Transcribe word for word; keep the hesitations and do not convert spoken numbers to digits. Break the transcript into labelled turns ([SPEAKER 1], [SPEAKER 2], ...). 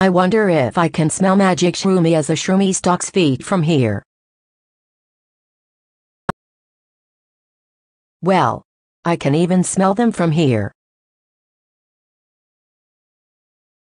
[SPEAKER 1] I wonder if I can smell magic shroomie as a shroomie stalks feet from here. Well, I can even smell them from here.